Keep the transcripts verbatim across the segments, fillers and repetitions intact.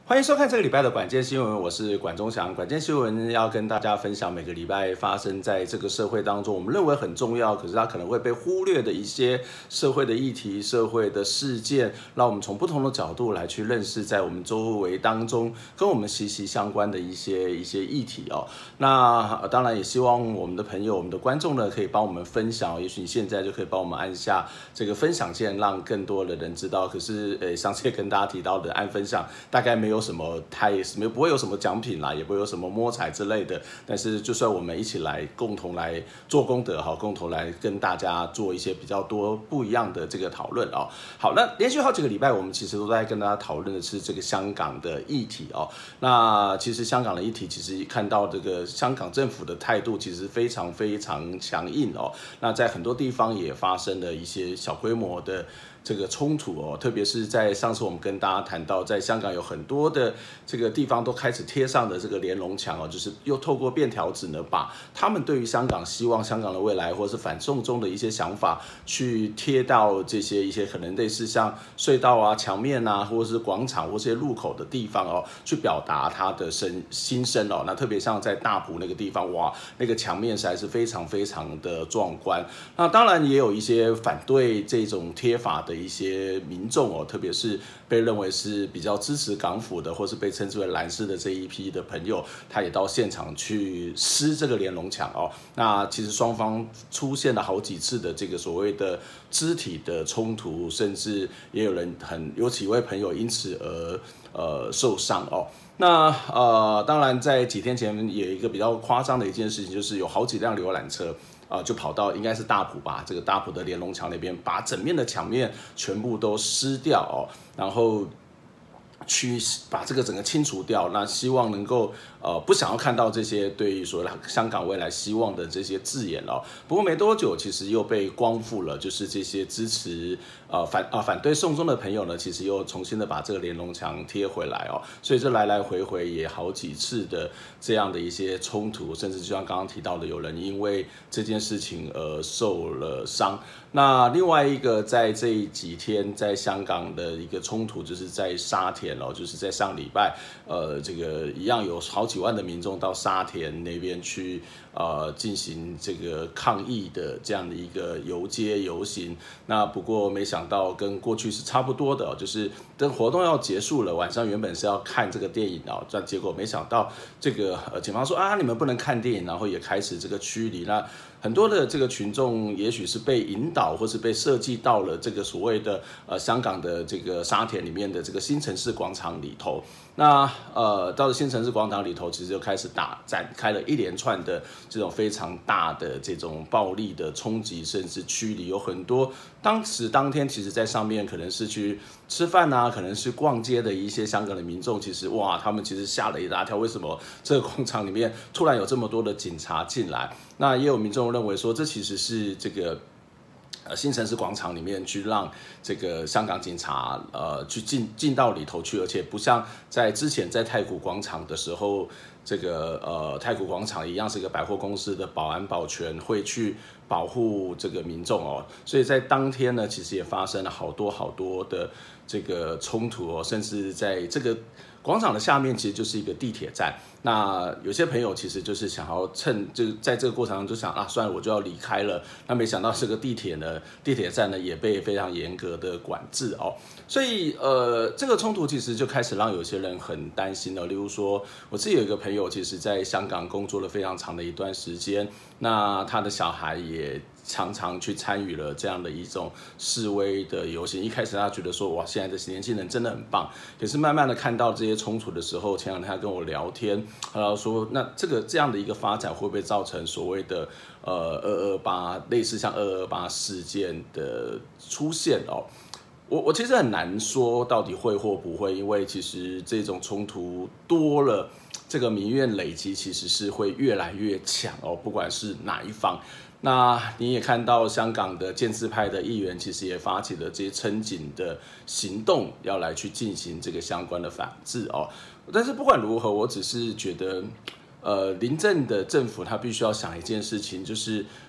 欢迎收看这个礼拜的管键新闻，我是管中祥。管键新闻要跟大家分享每个礼拜发生在这个社会当中，我们认为很重要，可是它可能会被忽略的一些社会的议题、社会的事件，让我们从不同的角度来去认识在我们周围当中跟我们息息相关的一些一些议题哦。那当然也希望我们的朋友、我们的观众呢，可以帮我们分享。也许你现在就可以帮我们按下这个分享键，让更多的人知道。可是，呃，上次也跟大家提到的，按分享大概没有。有什么太没不会有什么奖品啦，也不会有什么摸彩之类的。但是就算我们一起来共同来做功德哈，共同来跟大家做一些比较多不一样的这个讨论哦。好，那连续好几个礼拜，我们其实都在跟大家讨论的是这个香港的议题哦。那其实香港的议题，其实看到这个香港政府的态度其实非常非常强硬哦。那在很多地方也发生了一些小规模的这个冲突哦，特别是在上次我们跟大家谈到，在香港有很多的这个地方都开始贴上的这个连龙墙哦，就是又透过便条纸呢，把他们对于香港希望香港的未来，或是反送中的一些想法，去贴到这些一些可能类似像隧道啊、墙面啊，或者是广场或是路口的地方哦，去表达他的声心声哦。那特别像在大埔那个地方，哇，那个墙面实在是非常非常的壮观。那当然也有一些反对这种贴法的一些民众哦，特别是被认为是比较支持港府的，或是被称之为蓝丝的这一批的朋友，他也到现场去撕这个连龙墙哦。那其实双方出现了好几次的这个所谓的肢体的冲突，甚至也有人很有几位朋友因此而呃受伤哦。那呃，当然在几天前有一个比较夸张的一件事情，就是有好几辆游览车。啊、呃，就跑到应该是大埔吧，这个大埔的连龙墙那边，把整面的墙面全部都撕掉哦，然后去把这个整个清除掉。那希望能够呃不想要看到这些对于所谓的香港未来希望的这些字眼哦。不过没多久，其实又被光复了，就是这些支持呃反啊、呃、反对送中的朋友呢，其实又重新的把这个连龙墙贴回来哦。所以这来来回回也好几次的这样的一些冲突，甚至就像刚刚提到的，有人因为这件事情而受了伤。那另外一个在这几天在香港的一个冲突，就是在沙田哦，就是在上礼拜，呃，这个一样有好几万的民众到沙田那边去，呃，进行这个抗议的这样的一个游街游行。那不过没想到跟过去是差不多的哦，就是等活动要结束了，晚上原本是要看这个电影哦，但结果没想到这个呃警方说啊，你们不能看电影，然后也开始这个驱离。那很多的这个群众也许是被引导，或是被设计到了这个所谓的呃香港的这个沙田里面的这个新城市广场里头。那呃到了新城市广场里头，其实就开始打展开了一连串的这种非常大的这种暴力的冲击，甚至驱离。有很多当时当天其实在上面可能是去吃饭啊，可能是逛街的一些香港的民众，其实哇，他们其实吓了一大跳，为什么这个广场里面突然有这么多的警察进来？那也有民众认为说，这其实是这个呃新城市广场里面去让这个香港警察呃去进进到里头去，而且不像在之前在太古广场的时候，这个呃太古广场一样是一个百货公司的保安保全会去保护这个民众哦，所以在当天呢，其实也发生了好多好多的这个冲突哦，甚至在这个广场的下面其实就是一个地铁站。那有些朋友其实就是想要趁就在这个过程中就想啊，算了，我就要离开了。那没想到这个地铁呢，地铁站呢也被非常严格的管制哦。所以呃，这个冲突其实就开始让有些人很担心了。例如说，我自己有一个朋友，其实在香港工作了非常长的一段时间，那他的小孩也常常去参与了这样的一种示威的游行。一开始他觉得说，哇，现在的年轻人真的很棒。可是慢慢的看到这些冲突的时候，前两天他跟我聊天，他说，那这个这样的一个发展会不会造成所谓的呃二二八类似像二二八事件的出现哦？我我其实很难说到底会或不会，因为其实这种冲突多了，这个民怨累积其实是会越来越强哦，不管是哪一方。那你也看到香港的建制派的议员其实也发起了这些撑警的行动，要来去进行这个相关的反制哦。但是不管如何，我只是觉得，呃，临阵的政府他必须要想一件事情，就是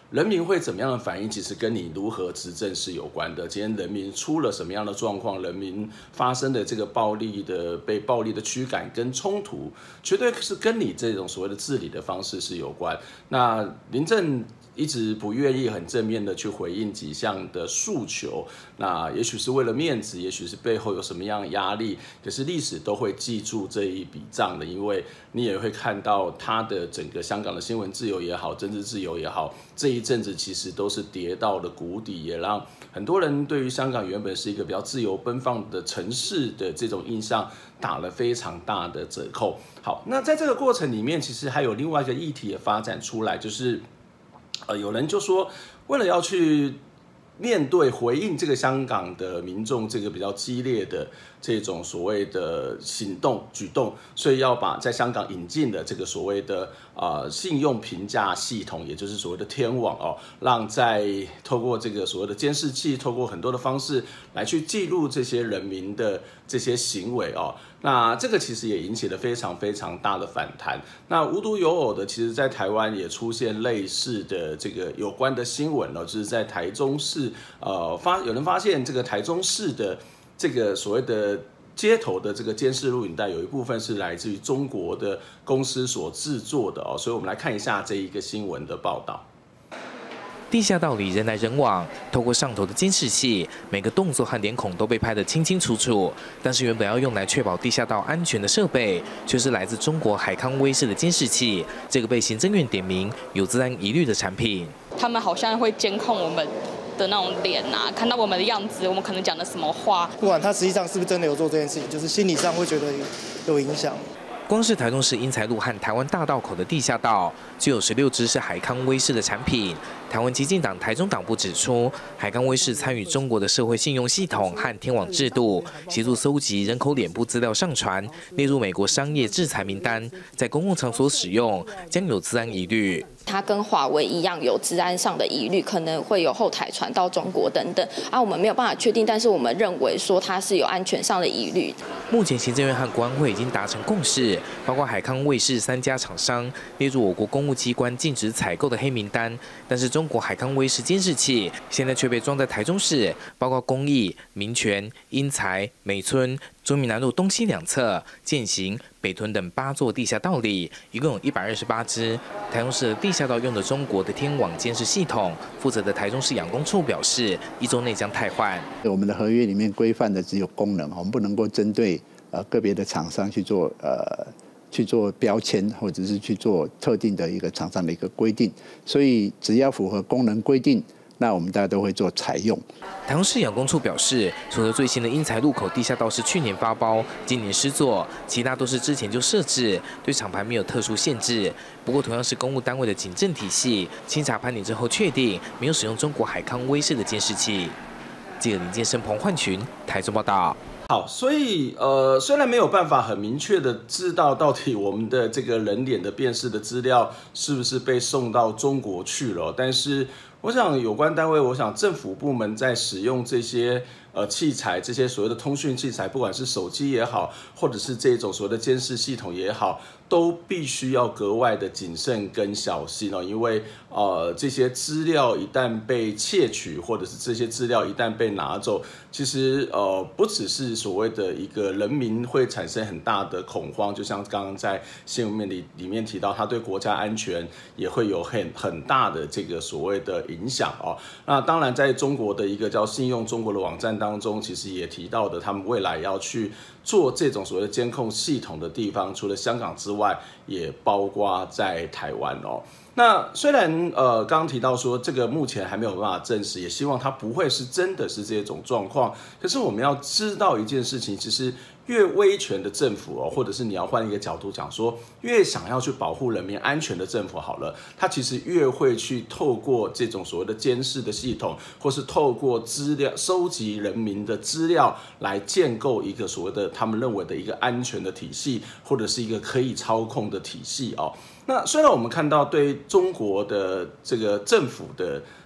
人民会怎么样的反应，其实跟你如何执政是有关的。今天人民出了什么样的状况，人民发生的这个暴力的被暴力的驱赶跟冲突，绝对是跟你这种所谓的治理的方式是有关。那林郑一直不愿意很正面的去回应几项的诉求，那也许是为了面子，也许是背后有什么样的压力，可是历史都会记住这一笔账的，因为你也会看到他的整个香港的新闻自由也好，政治自由也好，这一阵子其实都是跌到了谷底，也让很多人对于香港原本是一个比较自由奔放的城市的这种印象打了非常大的折扣。好，那在这个过程里面，其实还有另外一个议题也发展出来，就是呃，有人就说，为了要去面对回应这个香港的民众这个比较激烈的这种所谓的行动举动，所以要把在香港引进的这个所谓的呃信用评价系统，也就是所谓的天网哦，让在透过这个所谓的监视器，透过很多的方式来去记录这些人民的这些行为哦。那这个其实也引起了非常非常大的反弹。那无独有偶的，其实在台湾也出现类似的这个有关的新闻了，就是在台中市，呃，发有人发现这个台中市的这个所谓的街头的这个监视录影带，有一部分是来自于中国的公司所制作的哦。所以我们来看一下这一个新闻的报道。 地下道里人来人往，透过上头的监视器，每个动作和脸孔都被拍得清清楚楚。但是原本要用来确保地下道安全的设备，却是来自中国海康威视的监视器，这个被行政院点名有治安疑虑的产品。 他们好像会监控我们的那种脸啊，看到我们的样子，我们可能讲的什么话。 不管他实际上是不是真的有做这件事情，就是心理上会觉得有影响。 光是台中市英才路和台湾大道口的地下道，就有十六支是海康威视的产品。台湾基进党台中党部指出，海康威视参与中国的社会信用系统和天网制度，协助搜集人口脸部资料上传，列入美国商业制裁名单，在公共场所使用将有治安疑虑。 它跟华为一样有治安上的疑虑，可能会有后台传到中国等等啊，我们没有办法确定，但是我们认为说它是有安全上的疑虑。 目前行政院和国安会已经达成共识，包括海康威视三家厂商列入我国公务机关禁止采购的黑名单，但是中国海康威视监视器现在却被装在台中市，包括公益、民权、英才、美村、中民南路东西两侧、践行、北屯等八座地下道里，一共有一百二十八支。台中市的地下道用的中国的天网监视系统，负责的台中市养工处表示，一周内将汰换。 我们的合约里面规范的只有功能，我们不能够针对呃个别的厂商去做呃去做标签，或者是去做特定的一个厂商的一个规定。所以只要符合功能规定，那我们大家都会做采用。 台中市养工处表示，除了最新的英才路口地下道是去年发包，今年施作，其他都是之前就设置，对厂牌没有特殊限制。不过，同样是公务单位的警政体系，清查盘点之后确定没有使用中国海康威视的监视器。记者林建生、彭焕群，台中报道。 好，所以呃，虽然没有办法很明确的知道到底我们的这个人脸的辨识的资料是不是被送到中国去了，但是我想有关单位，我想政府部门在使用这些呃器材，这些所谓的通讯器材，不管是手机也好，或者是这种所谓的监视系统也好，都必须要格外的谨慎跟小心哦，因为呃这些资料一旦被窃取，或者是这些资料一旦被拿走，其实呃不只是所谓的一个人民会产生很大的恐慌，就像刚刚在新闻面里里面提到，它对国家安全也会有很很大的这个所谓的影响哦。那当然，在中国的一个叫信用中国的网站当中，其实也提到的，他们未来要去做这种所谓的监控系统的地方，除了香港之外，也包括在台湾哦。那虽然呃刚刚提到说这个目前还没有办法证实，也希望它不会是真的是这种状况。可是我们要知道一件事情，其实越威权的政府哦，或者是你要换一个角度讲说，越想要去保护人民安全的政府好了，它其实越会去透过这种所谓的监视的系统，或是透过资料收集人民的资料来建构一个所谓的他们认为的一个安全的体系，或者是一个可以操控的体系哦。那虽然我们看到对中国的这个政府的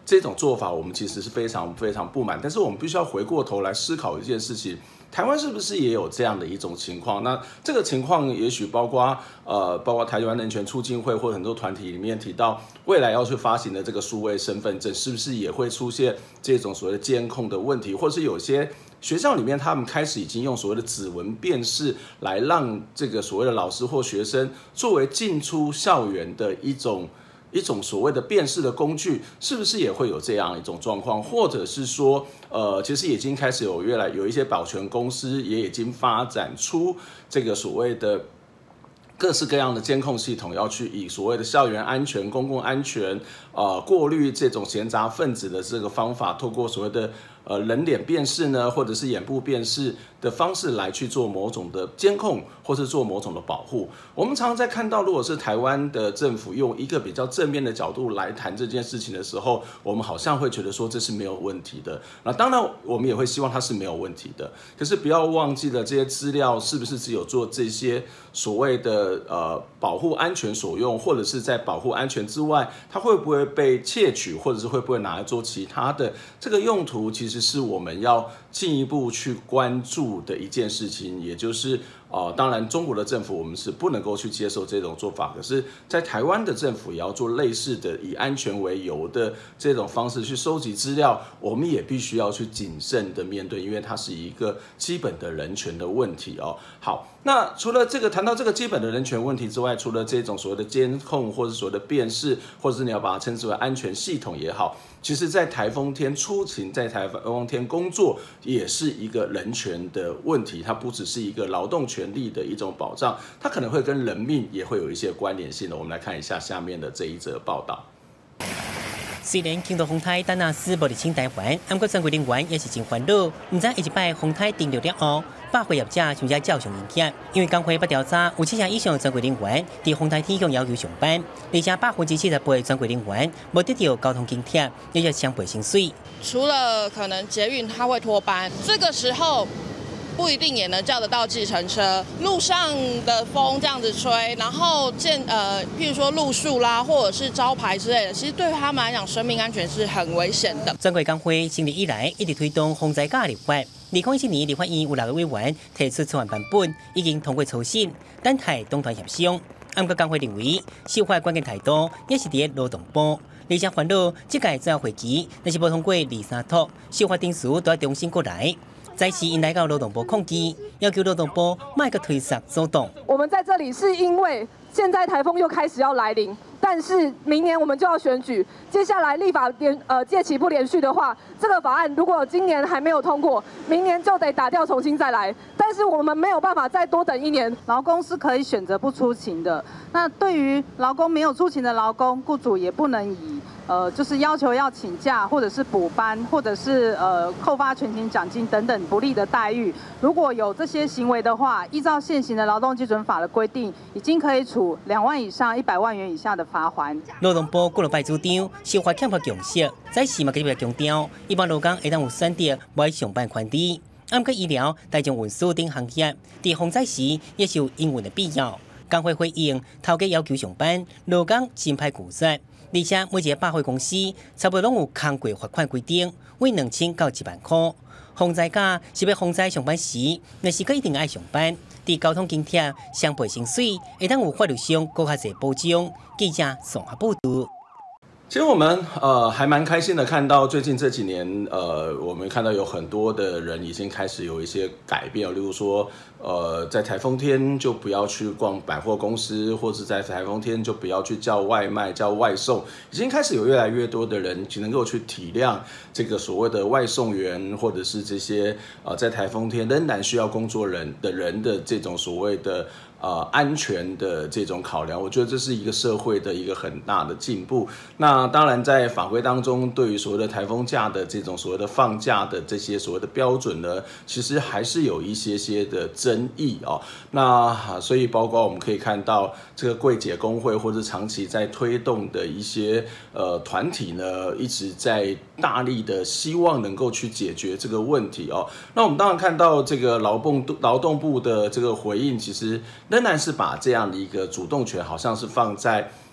这种做法我们其实是非常非常不满，但是我们必须要回过头来思考一件事情。台湾是不是也有这样的一种情况？那这个情况也许包括呃，包括台湾人权促进会或者很多团体里面提到，未来要去发行的这个数位身份证，是不是也会出现这种所谓的监控的问题，或者是有些学校里面他们开始已经用所谓的指纹辨识来让这个所谓的老师或学生作为进出校园的一种。一种所谓的辨识的工具，是不是也会有这样一种状况？或者是说，呃，其实已经开始有越来有一些保全公司也已经发展出这个所谓的各式各样的监控系统，要去以所谓的校园安全、公共安全，呃，过滤这种闲杂分子的这个方法，透过所谓的呃人脸辨识呢，或者是眼部辨识的方式来去做某种的监控，或是做某种的保护。我们常常在看到，如果是台湾的政府用一个比较正面的角度来谈这件事情的时候，我们好像会觉得说这是没有问题的。那当然，我们也会希望它是没有问题的。可是不要忘记了，这些资料是不是只有做这些所谓的呃保护安全所用，或者是在保护安全之外，它会不会被窃取，或者是会不会拿来做其他的这个用途？其实是我们要进一步去关注的一件事情，也就是呃，当然中国的政府我们是不能够去接受这种做法，可是在台湾的政府也要做类似的以安全为由的这种方式去收集资料，我们也必须要去谨慎的面对，因为它是一个基本的人权的问题哦。好，那除了这个谈到这个基本的人权问题之外，除了这种所谓的监控或者所谓的辨识，或者是你要把它称之为安全系统也好，其实在台风天出勤，在台风天工作也是一个人权的问题，它不只是一个劳动权利的一种保障，它可能会跟人命也会有一些关联性的。我们来看一下下面的这一则报道。 虽然庆祝风台丹纳斯无入侵台湾，不过专柜人员也是真烦恼，唔知一摆风台停了了后，百货业者是不是照常营业？因为工会不调查，有七成以上专柜人员伫风台天向要求上班，而且百分之七十八的专柜人员无得到交通津贴，也要双倍薪水。 除了可能捷运它会拖班，这个时候不一定也能叫得到计程车。路上的风这样子吹，然后建呃，譬如说路树啦，或者是招牌之类的，其实对他们来讲，生命安全是很危险的。 专柜工会成立以来，一直推动防灾假立法。二零一七年立法院有六个委员提出草案版本，已经通过初审，等待党团协商。不过工会认为，修法关键态度也是伫劳动部。而且烦恼，这届主要会期若是无通过二三读，修法定数都要重新过来。再次引来到劳动部抗议，要求劳动部卖个推杀走动。 我们在这里是因为现在台风又开始要来临，但是明年我们就要选举，接下来立法连呃届期不连续的话，这个法案如果今年还没有通过，明年就得打掉重新再来。但是我们没有办法再多等一年。 劳工是可以选择不出勤的，那对于劳工没有出勤的劳工，雇主也不能以呃就是要求要请假，或者是补班，或者是呃扣发全勤奖金等等不利的待遇。如果有这些行为的话，依照现行的劳动基准法的规定，已经可以处两万以上一百万元以下的罚款。 劳动部过了拜组长，修法欠缺共识，在时嘛继续强调，一般劳工会当有选择不爱上班权利。按个医疗、大众运输等行业，在防灾时也是有应援的必要。工会回应，头家要求上班，劳工真歹拒绝，而且每一个百货公司差不多拢有空过罚款规定，为两千到一万块。防灾假是要防灾上班时，若是个一定爱上班，伫交通津贴、双倍薪水，会当有法律上更较侪保障。记者综合报道。 其实我们呃还蛮开心的，看到最近这几年，呃，我们看到有很多的人已经开始有一些改变，例如说，呃，在台风天就不要去逛百货公司，或者在台风天就不要去叫外卖、叫外送，已经开始有越来越多的人能够去体谅这个所谓的外送员，或者是这些呃在台风天仍然需要工作人的人的这种所谓的。呃，安全的这种考量，我觉得这是一个社会的一个很大的进步。那当然，在法规当中，对于所谓的台风假的这种所谓的放假的这些所谓的标准呢，其实还是有一些些的争议哦。那所以，包括我们可以看到，这个柜姐工会或者长期在推动的一些呃团体呢，一直在大力的希望能够去解决这个问题哦。那我们当然看到这个劳动劳动部的这个回应，其实仍然是把这样的一个主动权，好像是放在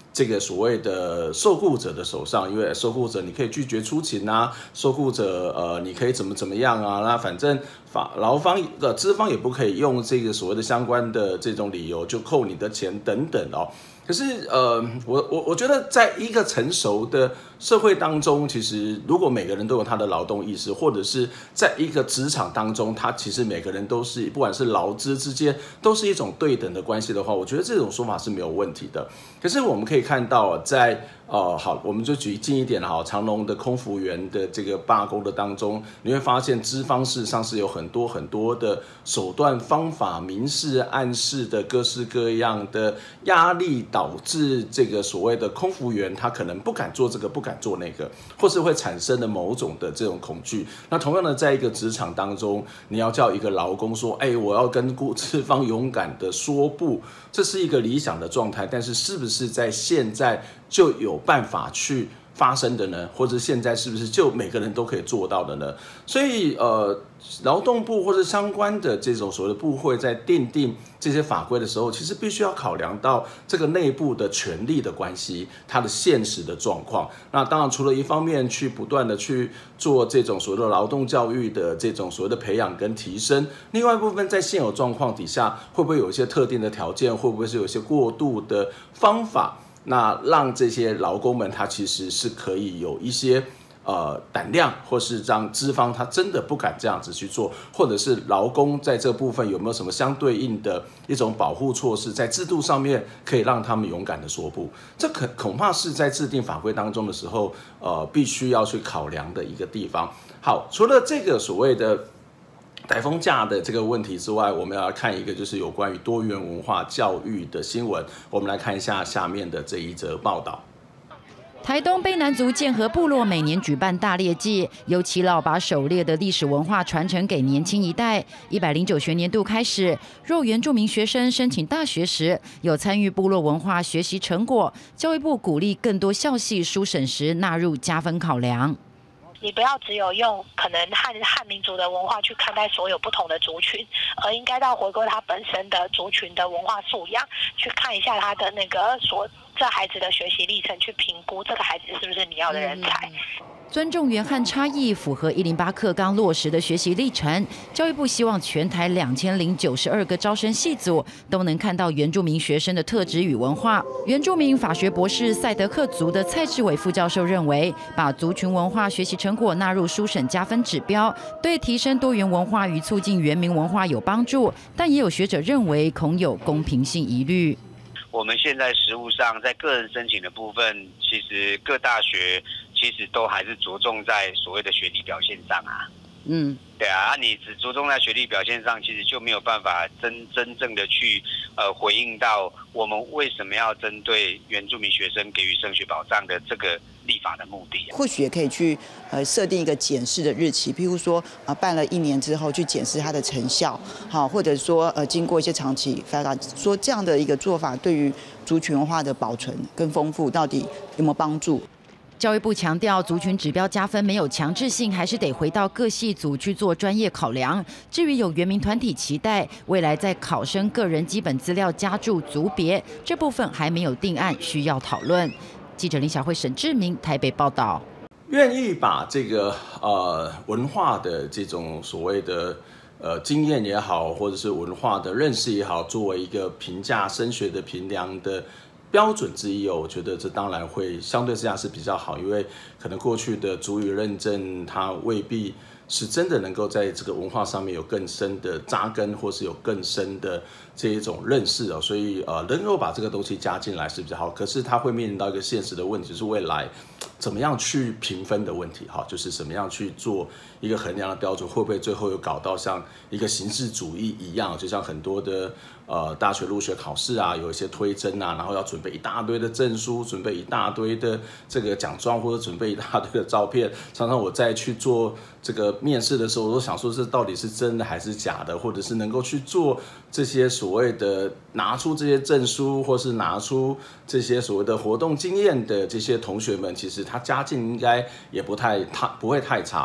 这个所谓的受雇者的手上，因为受雇者你可以拒绝出勤啊，受雇者呃你可以怎么怎么样啊，那反正法劳方的资方也不可以用这个所谓的相关的这种理由就扣你的钱等等哦。可是呃，我我我觉得在一个成熟的社会当中，其实如果每个人都有他的劳动意识，或者是在一个职场当中，他其实每个人都是不管是劳资之间都是一种对等的关系的话，我觉得这种说法是没有问题的。可是我们可以看到，在呃好，我们就举近一点哈，长荣的空服员的这个罢工的当中，你会发现资方事实上是有很多很多的手段方法、明示暗示的各式各样的压力，导致这个所谓的空服员他可能不敢做这个，不敢做那个，或是会产生的某种的这种恐惧。那同样的，在一个职场当中，你要叫一个劳工说，哎，我要跟资方勇敢的说不，这是一个理想的状态，但是是不是在现在就有办法去发生的呢？或者现在是不是就每个人都可以做到的呢？所以呃，劳动部或者相关的这种所谓的部会在订定这些法规的时候，其实必须要考量到这个内部的权力的关系，它的现实的状况。那当然，除了一方面去不断的去做这种所谓的劳动教育的这种所谓的培养跟提升，另外一部分在现有状况底下，会不会有一些特定的条件，会不会是有一些过渡的方法？那让这些劳工们他其实是可以有一些呃胆量，或是让资方他真的不敢这样子去做，或者是劳工在这部分有没有什么相对应的一种保护措施，在制度上面可以让他们勇敢的说不，这可恐怕是在制定法规当中的时候，呃，必须要去考量的一个地方。好，除了这个所谓的台风假的这个问题之外，我们要来看一个就是有关于多元文化教育的新闻。我们来看一下下面的这一则报道。 台东卑南族建和部落每年举办大猎祭，由耆老把狩猎的历史文化传承给年轻一代。一百零九学年度开始，若原住民学生申请大学时有参与部落文化学习成果，教育部鼓励更多校系书审时纳入加分考量。 你不要只有用可能汉汉民族的文化去看待所有不同的族群，而应该到回归他本身的族群的文化素养，去看一下他的那个所这孩子的学习历程，去评估这个孩子是不是你要的人才。 尊重原汉差异，符合一零八课纲落实的学习历程。教育部希望全台两千零九十二个招生系组都能看到原住民学生的特质与文化。原住民法学博士赛德克族的蔡志伟副教授认为，把族群文化学习成果纳入书审加分指标，对提升多元文化与促进原民文化有帮助，但也有学者认为恐有公平性疑虑。 我们现在实务上，在个人申请的部分，其实各大学其实都还是着重在所谓的学历表现上啊。嗯，对啊，你只着重在学历表现上，其实就没有办法真真正的去呃回应到我们为什么要针对原住民学生给予升学保障的这个立法的目的、啊。 或许也可以去呃设定一个检视的日期，譬如说啊、呃、办了一年之后去检视它的成效，好，或者说呃经过一些长期发展，说这样的一个做法对于族群文化的保存跟丰富到底有没有帮助？ 教育部强调，族群指标加分没有强制性，还是得回到各系组去做专业考量。至于有原民团体期待未来在考生个人基本资料加注族别这部分还没有定案，需要讨论。记者林小慧、沈志明台北报道。 愿意把这个呃文化的这种所谓的呃经验也好，或者是文化的认识也好，作为一个评价升学的评量的标准之一哦，我觉得这当然会相对之下是比较好，因为可能过去的族语认证它未必是真的能够在这个文化上面有更深的扎根，或是有更深的这一种认识哦，所以呃能够把这个东西加进来是比较好。可是它会面临到一个现实的问题，就是未来怎么样去评分的问题哈，就是怎么样去做一个衡量的标准，会不会最后有搞到像一个形式主义一样，就像很多的呃大学入学考试啊，有一些推甄啊，然后要准备一大堆的证书，准备一大堆的这个奖状，或者准备一大堆的照片。常常我在去做这个面试的时候，我都想说这到底是真的还是假的，或者是能够去做这些所谓的拿出这些证书，或是拿出这些所谓的活动经验的这些同学们，其实他家境应该也不太他不会太差。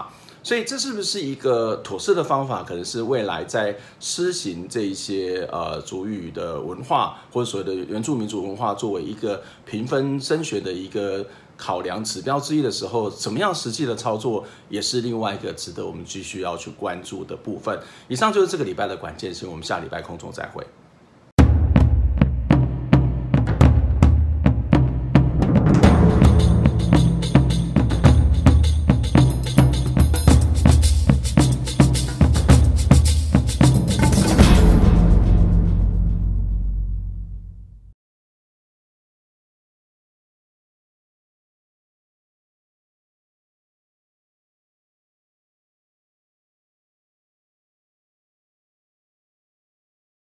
所以这是不是一个妥适的方法？可能是未来在施行这一些呃族语的文化或者所谓的原住民族文化作为一个评分升学的一个考量指标之一的时候，怎么样实际的操作也是另外一个值得我们继续要去关注的部分。以上就是这个礼拜的关键新闻，我们下礼拜空中再会。